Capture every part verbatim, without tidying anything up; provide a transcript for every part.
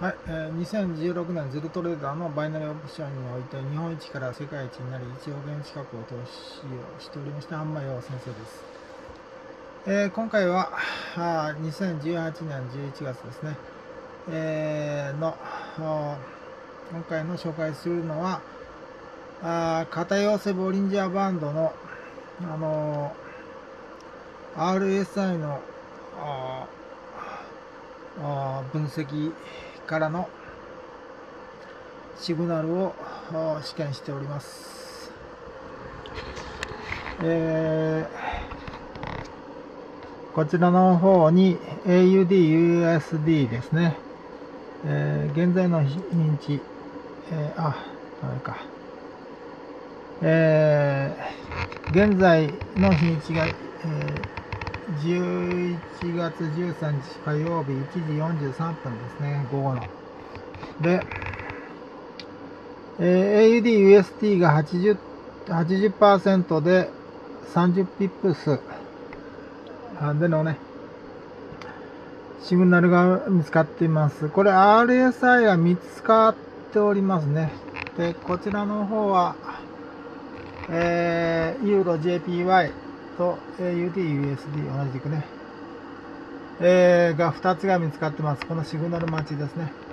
はい、えー、にせんじゅうろくねんゼロトレーダーのバイナリーオプションにおいて日本一から世界一になりいちおくえん近くを投資をしておりました販売王先生です。えー、今回はあにせんじゅうはちねんじゅういちがつですね、えー、の今回の紹介するのはあ片寄せボリンジャーバンドの、あのー、アールエスアイ のああ分析からのシグナルを試験しております。えー、こちらの方に エーユーディー、ユーエスディー ですね。えー、現在の日にち、えー、あ、ダメか。えー、現在の日にちが、えー、じゅういちがつじゅうさんにち火曜日いちじよんじゅうさんぷんですね、午後の。で、えー、エーユーディー、ユーエスディー が はちじゅう、はちじゅっパーセント でさんじゅうピップスでのね、シグナルが見つかっています。これ アールエスアイ が見つかっておりますね。で、こちらの方は、えー、ユーロ ジェーピーワイ と エーユーディー、ユーエスディー 同じくね、えー、がふたつが見つかってます。このシグナル待ちですね。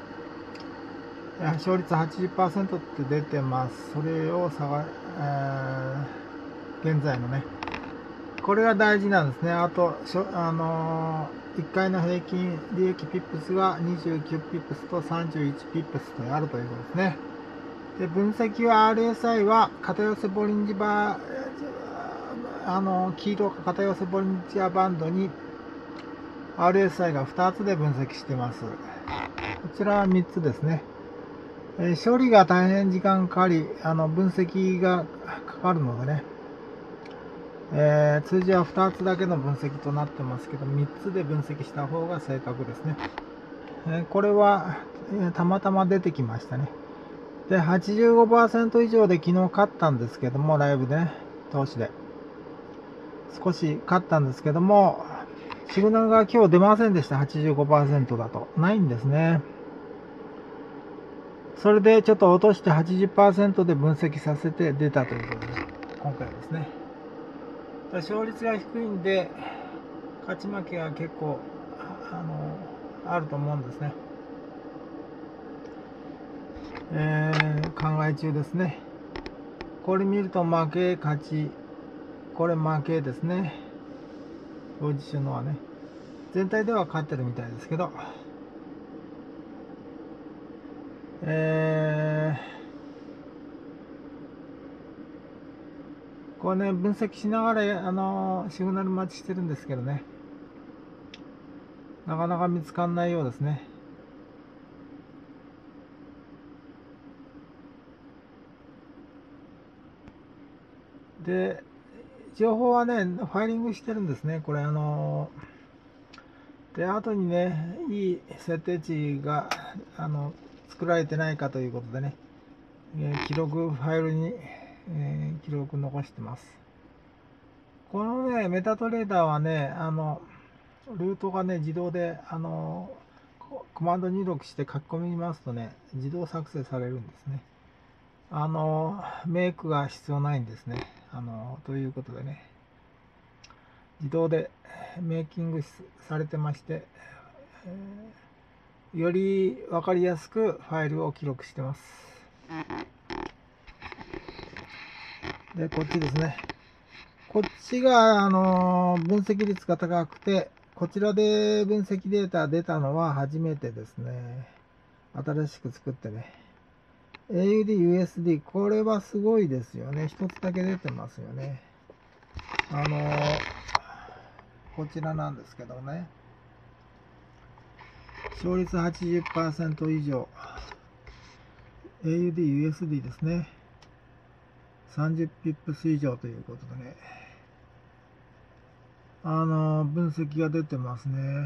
勝率 はちじゅっパーセント って出てます。それを探、えー、現在のね、これが大事なんですね。あと、あのー、いっかいの平均利益ピップスがにじゅうきゅうピップスとさんじゅういちピップスとあるということですね。で、分析は アールエスアイ は片寄せボリンジバー、あの、黄色片寄せボリンジャーバンドに アールエスアイ がふたつで分析しています。こちらはみっつですね。えー、処理が大変時間かかり、あの、分析がかかるのでね、えー、通常はふたつだけの分析となってますけど、みっつで分析した方が正確ですね。えー、これは、えー、たまたま出てきましたね。で、はちじゅうごパーセント 以上で昨日勝ったんですけども、ライブでね、投資で。少し勝ったんですけども、シグナルが今日出ませんでした。はちじゅうごパーセント だと。ないんですね。それでちょっと落として はちじゅっパーセント で分析させて出たということで、今回ですね。勝率が低いんで、勝ち負けが結構、あの、あると思うんですね。えー、考え中ですね。これ見ると負け、勝ち、これ負けですね。表示するのはね。全体では勝ってるみたいですけど、えー、これね、分析しながら、あの、シグナル待ちしてるんですけどね。なかなか見つかんないようですね。で、情報はね、ファイリングしてるんですね。これ、あの、で、後にね、いい設定値が、あの、作られてないかということでね、えー、記録ファイルに、えー、記録残してます。このね、メタトレーダーはね、あの、ルートがね、自動で、あの、コマンド入力して書き込みますとね、自動作成されるんですね。あの、メイクが必要ないんですね。あの、ということでね、自動でメイキングされてまして、えー、より分かりやすくファイルを記録してます。で、こっちですね。こっちが、あの、分析率が高くて、こちらで分析データ出たのは初めてですね。新しく作ってね。エーユーディー、ユーエスディー、これはすごいですよね。一つだけ出てますよね。あの、こちらなんですけどね。勝率 はちじゅっパーセント 以上。エーユーディー、ユーエスディー ですね。さんじゅうピップス以上ということでね。あの、分析が出てますね。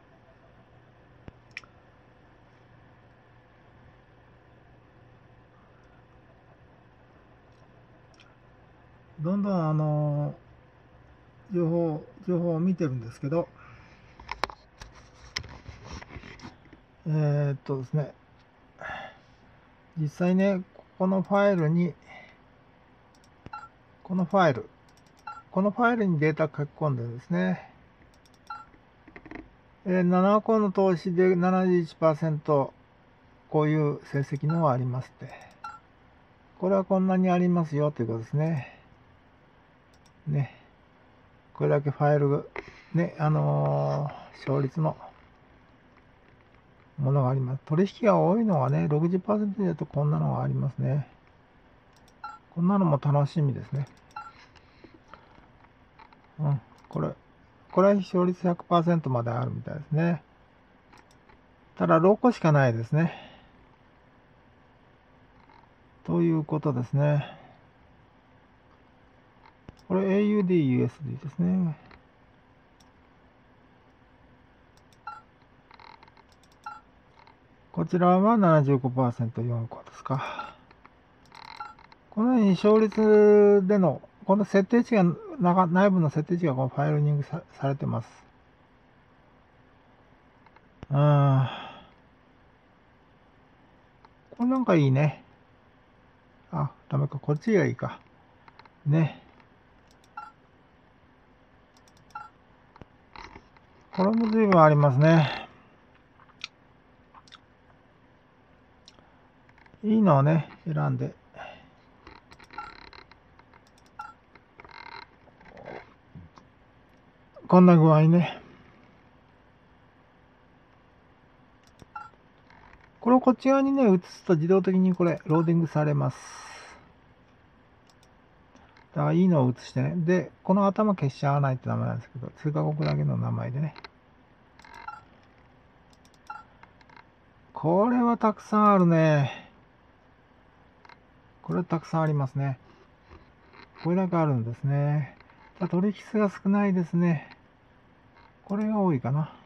どんどんあの、情報、情報を見てるんですけど、 えー、っとですね、実際ね、このファイルに、このファイル、このファイルにデータ書き込んでですね、えー、ななこの投資で ななじゅういちパーセント こういう成績のがありますって。これはこんなにありますよということですね。ね。これだけファイルが、ね、あのー、勝率のものがあります。取引が多いのはね、ろくじゅっパーセント だとこんなのがありますね。こんなのも楽しみですね。うん、これ、これは勝率 ひゃくパーセント まであるみたいですね。ただ、ろっこしかないですね。ということですね。これ エーユーディー、ユーエスディー ですね。こちらは ななじゅうごパーセント、よんこですか。このように勝率での、この設定値が、内部の設定値がこのファイルニング さ, されてます。うん。これなんかいいね。あ、ダメか。こっちがいいか。ね。これも随分ありますね。いいのをね、選んで。こんな具合ね。これをこっち側にね、移すと自動的にこれ、ローディングされます。だからいいのを移してね。で、この頭消しちゃわないとダメなんですけど、通過国だけの名前でね。これはたくさんあるね。これはたくさんありますね。これだけあるんですね。取引数が少ないですね。これが多いかな。